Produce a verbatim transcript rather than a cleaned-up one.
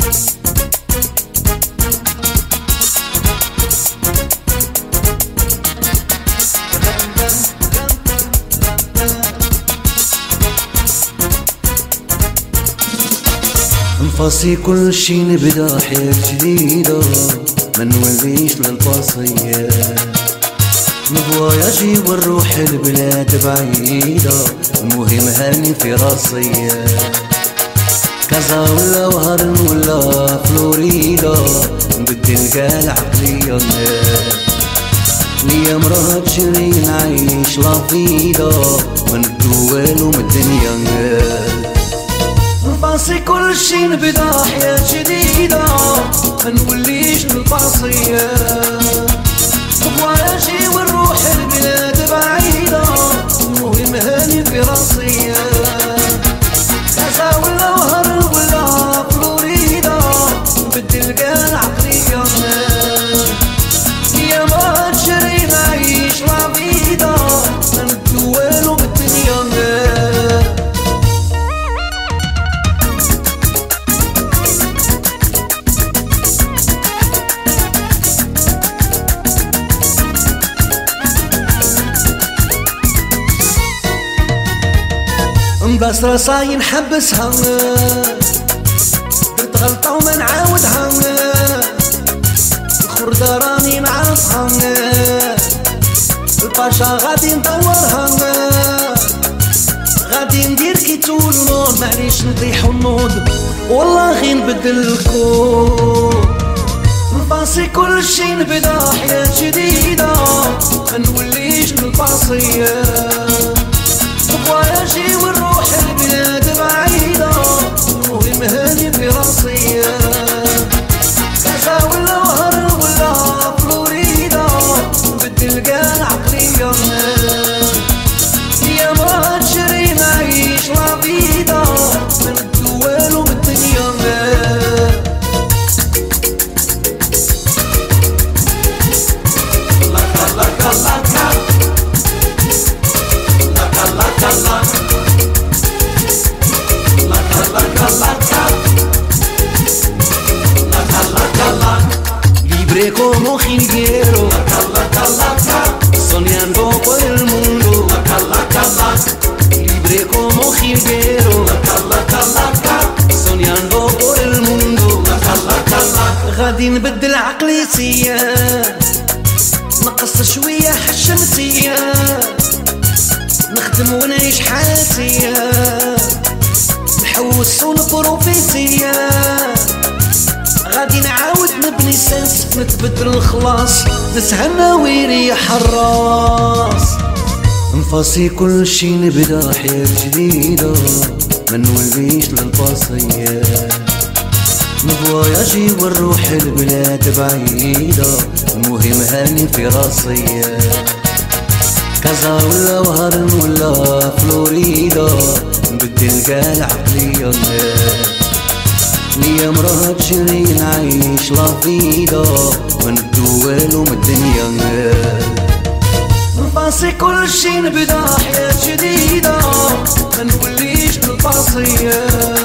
نفاصي كل شي نبدا حياة جديدة، ما نوليش للباصية نفواياجي ونروح البلاد بعيدة، المهم هاني في راسية كازا ولا وهرن ولا فلوريدا، نبدل كاع العقلية ليا مراه تشري نعيش لافيدا، ما نبدو والو من الدنيا. نفاصي كل شي نبدا حياة جديدة، ما نوليش للباصية نفواياجي ونروح البلاد بعيدة، المهم هاني في راسية كازا ولا وهرن ولا فلوريدا، نبدل كاع العقلية يا ما تشري نعيش لافيدا، ما نبدو والو بالدنيا. مبصرة صاي نحبسها، درت غلطة وما نعاودها، الخردة راني نعرفها، الباشا غادي ندورها، غادي ندير كي تقول نوض، معليش نطيح ونوض والله غي نبدل الكون. نفاصي كل شي نبدا حياة جديدة، ما نوليش للباصية نفواياجي ونروح البلاد بعيدة، المهم هاني في راسية كازا ولا وهرن ولا فلوريدا، نبدل كاع العقلية يا ما تشري نعيش لافيدا، ما نبدو والو من الدنيا. Libre como jilguero, soñando por el mundo. Libre como jilguero, soñando por el mundo. غادي نبدل عقليتي، نقص شوية حشمتي، نخدم ونعيش حياتي، نحوس ونبروفيتي، غادي نعاود نبني سنس، نتبدل الخلاص نتهنى ويريح الراس. نفاصي كل شي نبدا حياة جديدة، ما نوليش للباصية نفواياجي ونروح البلاد بعيدة، المهم هاني في راسية كازا ولا وهرن ولا فلوريدا، نبدل كاع العقلية ليا مراه تشري نعيش لافيدا، ما نبدو والو من الدنيا. نفاصي كل شي نبدا حياة جديدة، ما نوليش للباصية